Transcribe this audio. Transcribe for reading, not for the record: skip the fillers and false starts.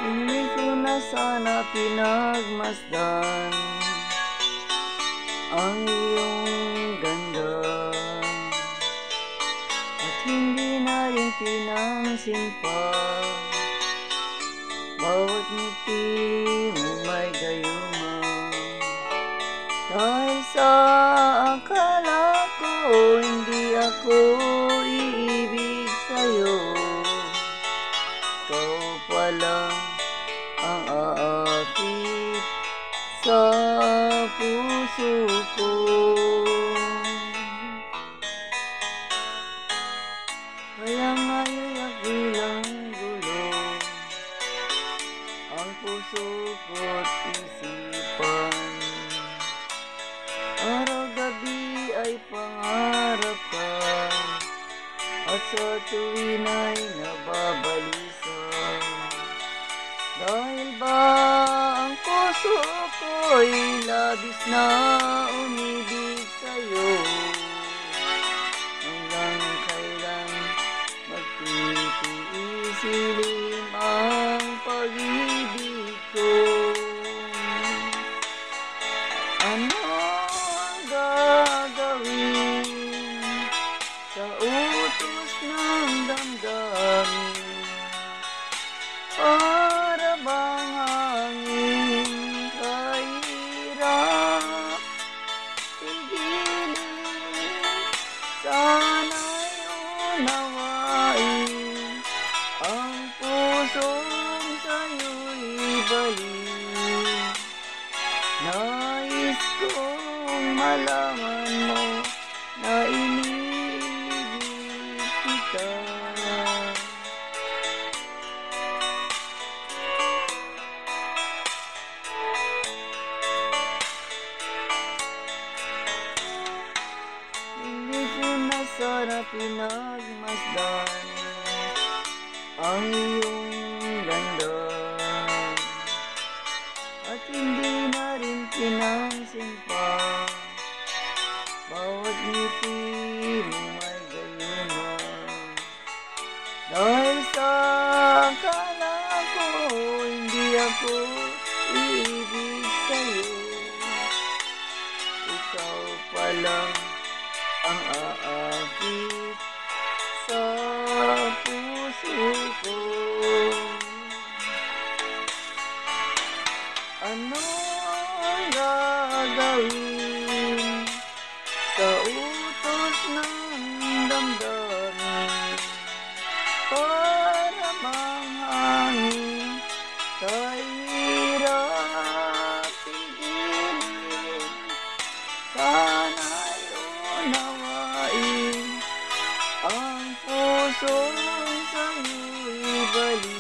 Hindi ko na sana pinagmasdan ang iyong ganda, at hindi na rin pinansin pa bawat ngiti mo may gayuma. Dahil sa akala ko hindi ako iibig sa'yo, ikaw pala ang aakit sa puso ko. Kaya ngayon bilang gulo ang puso ko't isipan, araw-gabi ay pangarap ka, at sa tuwin ay nababalisan. Dahil ba ang puso ko'y labis na umibig sa'yo, hanggang kailan magtitiis silim ang pag-ibig ko? Ano ang gagawin sa utos ng damdamin? Para bang hangin kahirap pigilin? Sana'y unawain ang pusong sa'yo'y balik. Nais kong malaman mo na iniibig kita. Hindi ko na sana pinagmasdan ang iyong ganda, at hindi na rin pinansin pa bawat ngiti mo may gayuma. Dahil sa akala ko hindi ako iibig sa'yo, ikaw pala ang aakit sa puso ko. Ano ang gagawin sa utos ng damdamin? Para bang hangin kahirap pigilin? Sana'y unawain ang pusong sa'yo'y balik.